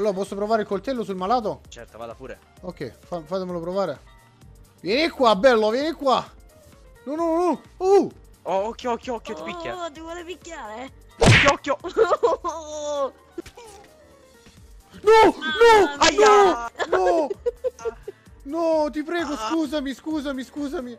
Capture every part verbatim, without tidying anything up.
coltello? Posso provare il coltello sul malato? Certo, vada pure. Ok, fa fatemelo provare. Vieni qua, bello, vieni qua. No, no, no. Uh. Oh, occhio, occhio, occhio, ti picchia. Oh, ti vuole picchiare? Occhio, occhio. No, no, Aia. no, no. No, ti prego, scusami, scusami, scusami.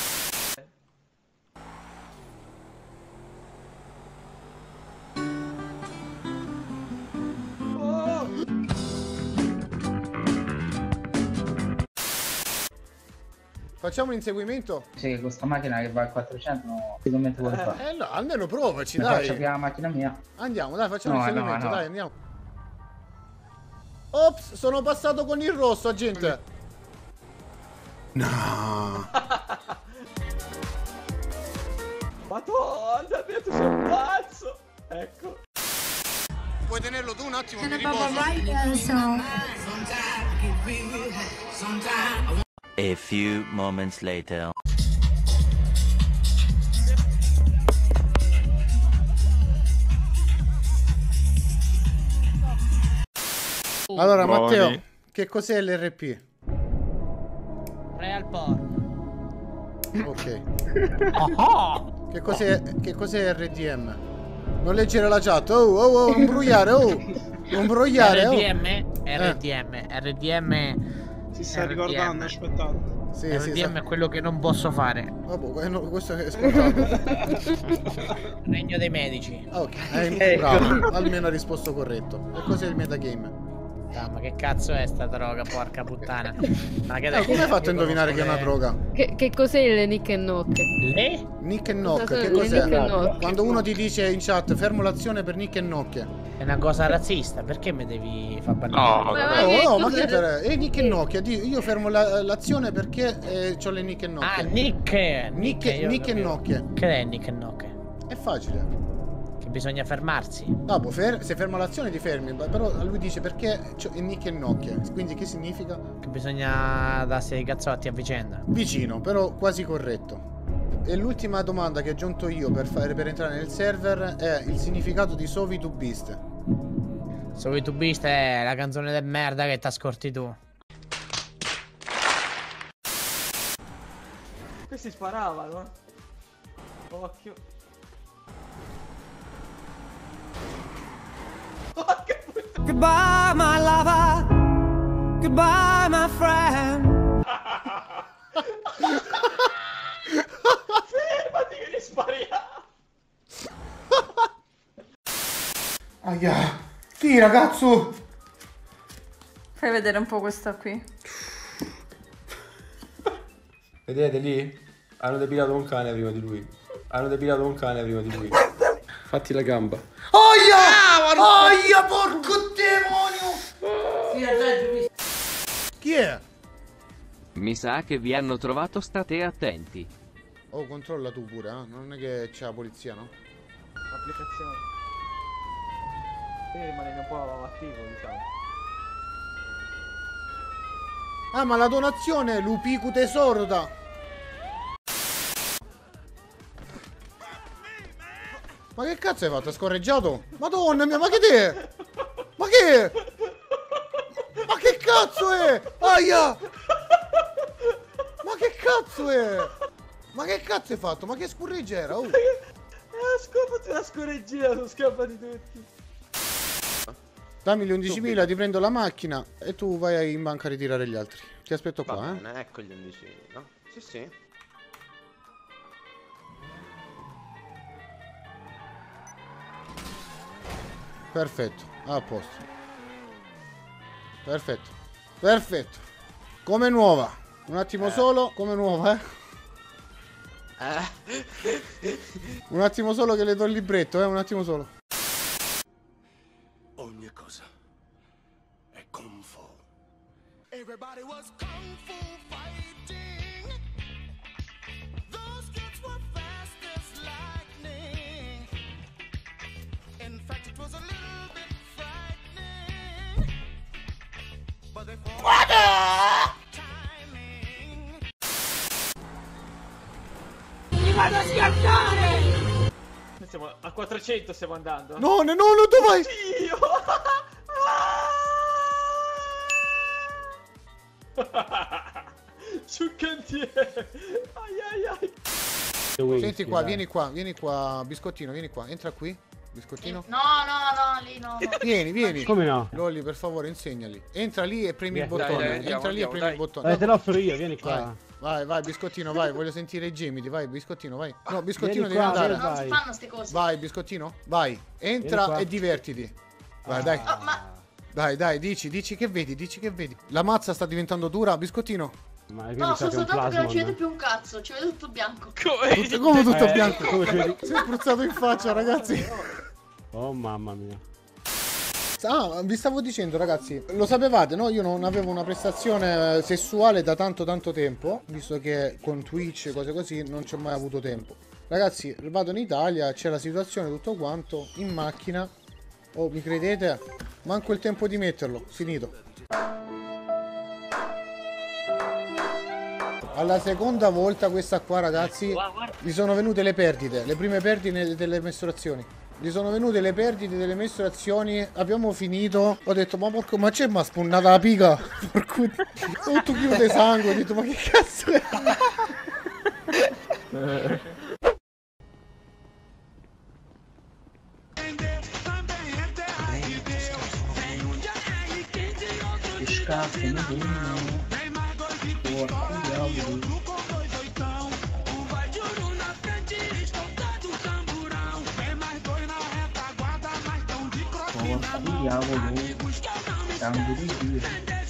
Facciamo un inseguimento? Sì, questa macchina che va al quattrocento no, sicuramente vuole fare. Eh no, almeno provaci, Ne dai. faccio prima la macchina mia. Andiamo, dai, facciamo No, un inseguimento, no, no. dai, andiamo. Ops, sono passato con il rosso, agente. No. Madonna mia, tu sei un pazzo. Ecco. Puoi tenerlo tu un attimo, mi riposo. A few moments later. Allora, Buoni. Matteo, che cos'è l'R P? Real porn. Ok. Che cos'è che cos'è R D M? Non leggere la chat. Oh, oh, oh, non brugliare, oh. Non brugliare, oh. R D M, R D M, R D M. Si sta R D M. ricordando, aspettate. Sì, R sì, D M sa- è quello che non posso fare. Vabbè, no, questo è scontato. Regno dei medici. Ok, eh, bravo, almeno ha risposto corretto. E cos'è il metagame? Ah, ma che cazzo è sta droga, porca puttana? Ma che Eh, come hai fatto a indovinare che è una droga? Che, che cos'è il Nick e Knock? Le? Nick e Knock, Cosa- che le cos'è? Nick e Knock. Quando uno ti dice in chat fermo l'azione per Nick e Knock. È una cosa razzista, perché mi devi far No, parlare? Ma- No, che no, ma cos'è? che per... Eh, Nick e Knock, di- io fermo la- l'azione perché eh, c'ho le Nick e Knock. Ah, Nick! Nick, io Nick e capivo. Knock. Che è Nick e Knock? È facile. Che bisogna fermarsi. Dopo, fer- se ferma l'azione ti fermi, ma- però lui dice perché c'ho- è Nick e Knock. Quindi che significa? Che bisogna darsi dei cazzotti a vicenda. Vicino, però quasi corretto. E l'ultima domanda che ho aggiunto io per, fare, per entrare nel server è il significato di Sovi to Beast. Sovi to Beast è la canzone del merda che t'ascorti tu. Questi sparavano. Occhio. Goodbye, my lover. Goodbye, my friend. Fermati che gli spariamo. Aia. Sì, ragazzo. Fai vedere un po' questa qui. Vedete lì? Hanno depilato un cane prima di lui. Hanno depilato un cane prima di lui. Fatti la gamba. Aia! Aia, porco demonio! Chi è? Mi sa che vi hanno trovato, state attenti. Oh, controlla tu pure, eh? Non è che c'è la polizia, no? Applicazione. Quindi rimane un po' attivo, diciamo. Ah, ma la donazione, Lupicu Tesorda. Ma che cazzo hai fatto? Hai scorreggiato? Madonna mia, ma che te? Ma che? Ma che cazzo è? Aia! Ma che cazzo è? Ma che cazzo hai fatto? Ma che scurreggia era? Oh. Ah, scoppati una scorreggina, sono scappati tutti. Dammi gli undicimila, ti prendo la macchina e tu vai in banca a ritirare gli altri. Ti aspetto Va qua, eh. bene, ecco gli undicimila, no? Sì, sì. Perfetto, a posto. Perfetto. Perfetto. Come nuova. Un attimo Eh. solo, come nuova, eh. Eh. Un attimo solo che le do il libretto, eh, un attimo solo. Ogni cosa è Kung Fu. Everybody was Kung Fu fighting. Those kids were fast as lightning. In fact, it was a little bit frightening. But they fought timing. Mi vado a schiattare! Siamo a quattrocento stiamo andando. No, no, no, no, dove vai? Dio! Ah! Sul cantiere. Ai ai ai. Senti qua, vieni qua, vieni qua, biscottino, vieni qua, entra qui. Biscottino? No, no, no, lì no. no. Vieni, vieni. Come no? Lolli, per favore, insegnali. Entra lì e premi Dai, il bottone. dai, dai, Entra andiamo, lì e andiamo, premi dai. il bottone. Dai, te lo offro io, vieni qua. Vai, vai, vai, biscottino, vai. Voglio sentire i gemiti. Vai, biscottino, vai. No, biscottino, Vieni devi qua, andare. Non si fanno ste cose. Vai, biscottino, vai. Entra qua. e divertiti. Vai, Ah. dai. Oh, ma Dai, dai, dici, dici che vedi, dici che vedi. La mazza sta diventando dura, biscottino. Ma quindi no, sa so che è un soltanto che non ci vedo plasmon. più un cazzo, ci vedo tutto bianco. Tutto, come tutto Eh, bianco. come ci vedi? Si è spruzzato in faccia, ragazzi. Oh mamma mia. Ah, vi stavo dicendo, ragazzi, lo sapevate, no? Io non avevo una prestazione sessuale da tanto tanto tempo, visto che con Twitch e cose così non ci ho mai avuto tempo. Ragazzi, vado in Italia, c'è la situazione, tutto quanto, in macchina. Oh, mi credete? Manco il tempo di metterlo, finito. Alla seconda volta questa qua, ragazzi, gli sono venute le perdite, le prime perdite delle mestruazioni. Gli sono venute le perdite delle mestruazioni, abbiamo finito, ho detto ma porco, ma c'è ma spunnata la pica, porco, tutto chiuso di sangue, ho detto ma che cazzo è? Che scafo, mi viene. Porco diavolo. Porco diavolo. Sangue di Dio.